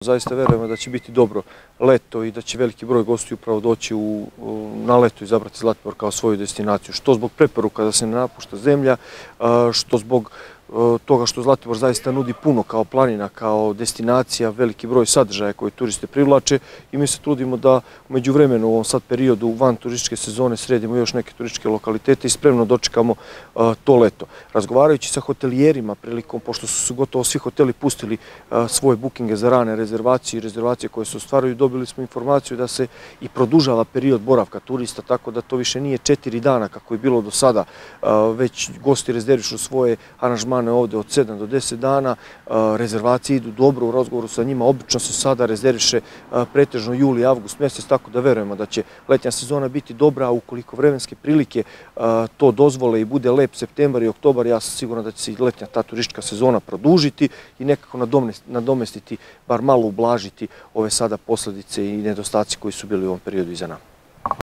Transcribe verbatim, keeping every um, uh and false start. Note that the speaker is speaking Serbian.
Zaista verujemo da će biti dobro leto i da će veliki broj gostiju upravo doći u, na leto i izabrati Zlatibor kao svoju destinaciju. Što zbog preporuka da se ne napušta zemlja, što zbog toga što Zlatibor zaista nudi puno kao planina, kao destinacija, veliki broj sadržaja koje turiste privlače i mi se trudimo da u međuvremenu u ovom sad periodu van turističke sezone sredimo još neke turističke lokalitete i spremno dočekamo to leto. Razgovarajući sa hotelijerima prilikom, pošto su gotovo svi hoteli pustili svoje bookinge za rane rezervacije i rezervacije koje se ostvaruju, dobili smo informaciju da se i produžava period boravka turista, tako da to više nije četiri dana kako je bilo do sada, već gosti rezervišu svoje aranžmane ovde od sedam do deset dana, rezervacije idu dobro u razgovoru sa njima, obično se sada rezerviše pretežno juli, avgust mesec, tako da verujemo da će letnja sezona biti dobra, a ukoliko vremenske prilike to dozvole i bude lep septembar i oktobar, ja sam siguran da će se i letnja ta turistička sezona produžiti i nekako nadomestiti, bar malo ublažiti ove sada posledice i nedostaci koji su bili u ovom periodu iza nama.